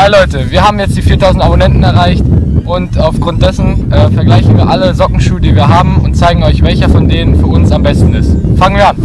Hi Leute, wir haben jetzt die 4000 Abonnenten erreicht und aufgrund dessen vergleichen wir alle Sockenschuhe, die wir haben und zeigen euch, welcher von denen für uns am besten ist. Fangen wir an!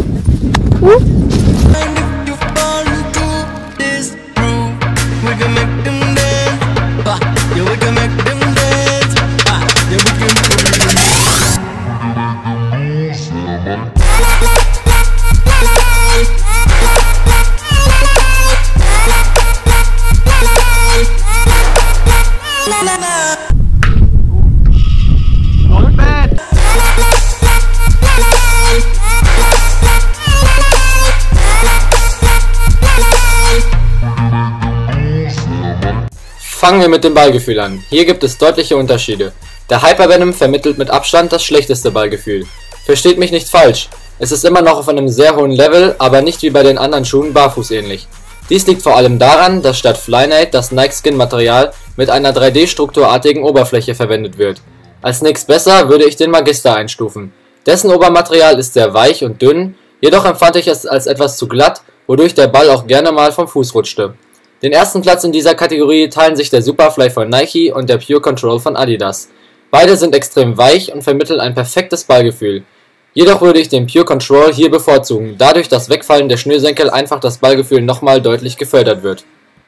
Fangen wir mit dem Ballgefühl an. Hier gibt es deutliche Unterschiede. Der Hyper Venom vermittelt mit Abstand das schlechteste Ballgefühl. Versteht mich nicht falsch, es ist immer noch auf einem sehr hohen Level, aber nicht wie bei den anderen Schuhen barfußähnlich. Dies liegt vor allem daran, dass statt Flyknit das Nike Skin Material mit einer 3D-strukturartigen Oberfläche verwendet wird. Als nächst besser würde ich den Magister einstufen. Dessen Obermaterial ist sehr weich und dünn, jedoch empfand ich es als etwas zu glatt, wodurch der Ball auch gerne mal vom Fuß rutschte. Den ersten Platz in dieser Kategorie teilen sich der Superfly von Nike und der Pure Control von Adidas. Beide sind extrem weich und vermitteln ein perfektes Ballgefühl. Jedoch würde ich den Pure Control hier bevorzugen, da durch das Wegfallen der Schnürsenkel einfach das Ballgefühl nochmal deutlich gefördert wird.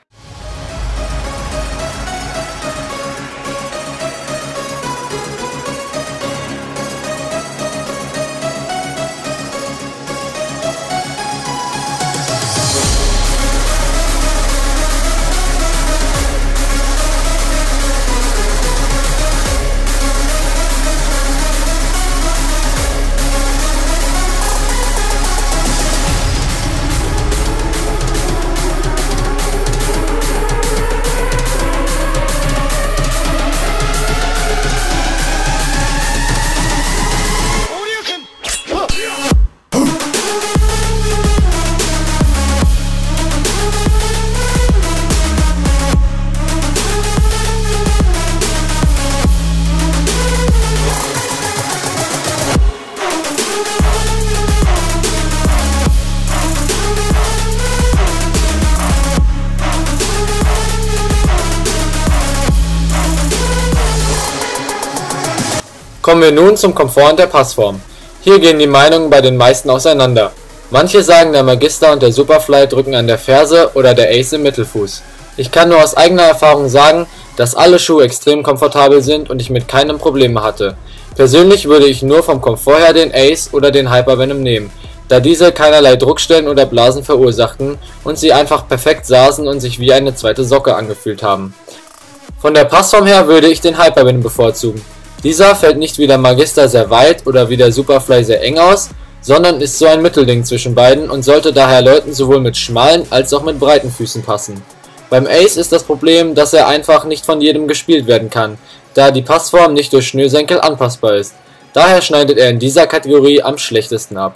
Kommen wir nun zum Komfort und der Passform. Hier gehen die Meinungen bei den meisten auseinander. Manche sagen, der Magister und der Superfly drücken an der Ferse oder der Ace im Mittelfuß. Ich kann nur aus eigener Erfahrung sagen, dass alle Schuhe extrem komfortabel sind und ich mit keinem Probleme hatte. Persönlich würde ich nur vom Komfort her den Ace oder den Hyper Venom nehmen, da diese keinerlei Druckstellen oder Blasen verursachten und sie einfach perfekt saßen und sich wie eine zweite Socke angefühlt haben. Von der Passform her würde ich den Hyper Venom bevorzugen. Dieser fällt nicht wie der Magister sehr weit oder wie der Superfly sehr eng aus, sondern ist so ein Mittelding zwischen beiden und sollte daher Leuten sowohl mit schmalen als auch mit breiten Füßen passen. Beim Ace ist das Problem, dass er einfach nicht von jedem gespielt werden kann, da die Passform nicht durch Schnürsenkel anpassbar ist. Daher schneidet er in dieser Kategorie am schlechtesten ab.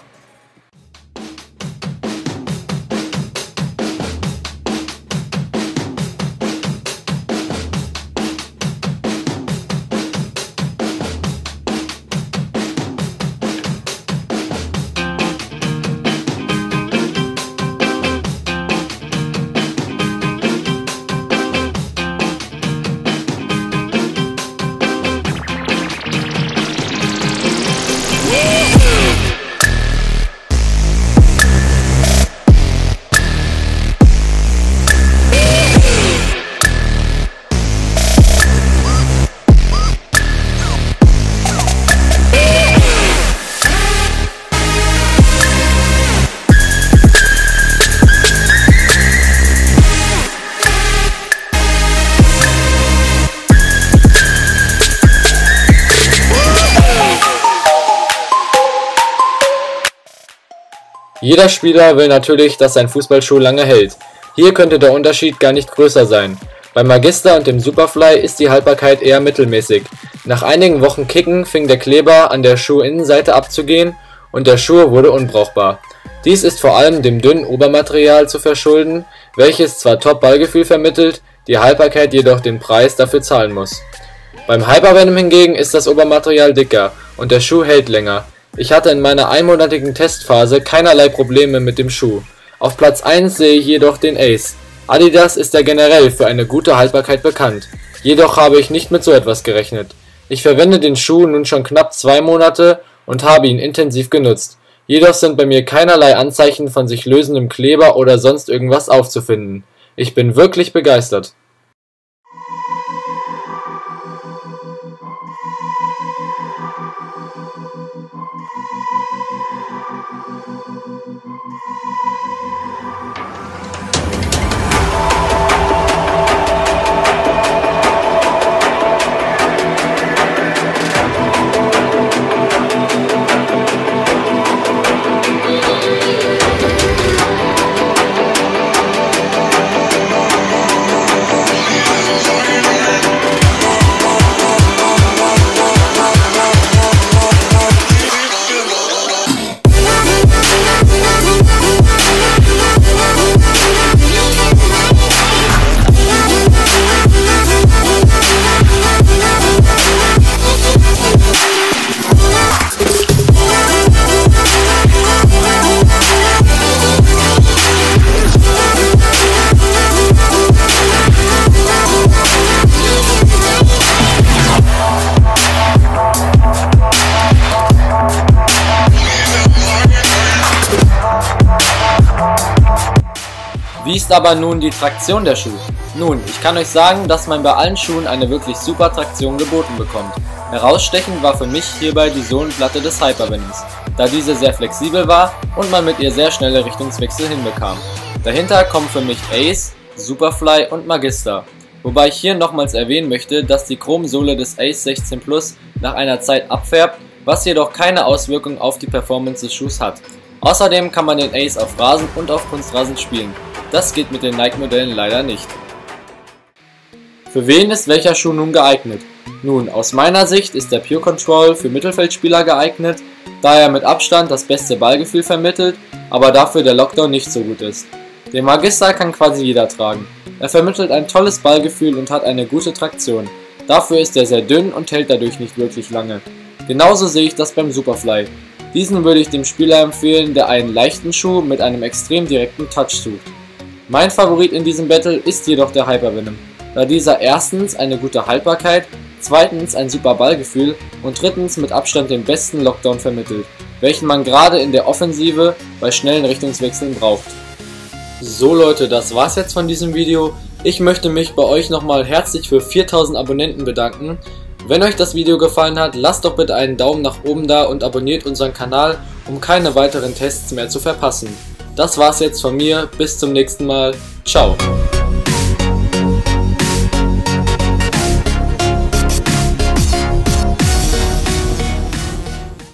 Jeder Spieler will natürlich, dass sein Fußballschuh lange hält. Hier könnte der Unterschied gar nicht größer sein. Beim Magister und dem Superfly ist die Haltbarkeit eher mittelmäßig. Nach einigen Wochen Kicken fing der Kleber an der Schuhinnenseite abzugehen und der Schuh wurde unbrauchbar. Dies ist vor allem dem dünnen Obermaterial zu verschulden, welches zwar Top-Ballgefühl vermittelt, die Haltbarkeit jedoch den Preis dafür zahlen muss. Beim Hyper Venom hingegen ist das Obermaterial dicker und der Schuh hält länger. Ich hatte in meiner einmonatigen Testphase keinerlei Probleme mit dem Schuh. Auf Platz 1 sehe ich jedoch den Ace. Adidas ist ja generell für eine gute Haltbarkeit bekannt, jedoch habe ich nicht mit so etwas gerechnet. Ich verwende den Schuh nun schon knapp 2 Monate und habe ihn intensiv genutzt, jedoch sind bei mir keinerlei Anzeichen von sich lösendem Kleber oder sonst irgendwas aufzufinden. Ich bin wirklich begeistert. Wie ist aber nun die Traktion der Schuhe? Nun, ich kann euch sagen, dass man bei allen Schuhen eine wirklich super Traktion geboten bekommt. Herausstechend war für mich hierbei die Sohlenplatte des Hypervenoms, da diese sehr flexibel war und man mit ihr sehr schnelle Richtungswechsel hinbekam. Dahinter kommen für mich Ace, Superfly und Magister, wobei ich hier nochmals erwähnen möchte, dass die Chromsohle des Ace 16 Plus nach einer Zeit abfärbt, was jedoch keine Auswirkung auf die Performance des Schuhs hat. Außerdem kann man den Ace auf Rasen und auf Kunstrasen spielen. Das geht mit den Nike-Modellen leider nicht. Für wen ist welcher Schuh nun geeignet? Nun, aus meiner Sicht ist der Pure Control für Mittelfeldspieler geeignet, da er mit Abstand das beste Ballgefühl vermittelt, aber dafür der Lockdown nicht so gut ist. Den Magister kann quasi jeder tragen. Er vermittelt ein tolles Ballgefühl und hat eine gute Traktion. Dafür ist er sehr dünn und hält dadurch nicht wirklich lange. Genauso sehe ich das beim Superfly. Diesen würde ich dem Spieler empfehlen, der einen leichten Schuh mit einem extrem direkten Touch sucht. Mein Favorit in diesem Battle ist jedoch der Hypervenom, da dieser erstens eine gute Haltbarkeit, zweitens ein super Ballgefühl und drittens mit Abstand den besten Lockdown vermittelt, welchen man gerade in der Offensive bei schnellen Richtungswechseln braucht. So Leute, das war's jetzt von diesem Video. Ich möchte mich bei euch nochmal herzlich für 4000 Abonnenten bedanken. Wenn euch das Video gefallen hat, lasst doch bitte einen Daumen nach oben da und abonniert unseren Kanal, um keine weiteren Tests mehr zu verpassen. Das war's jetzt von mir, bis zum nächsten Mal, ciao!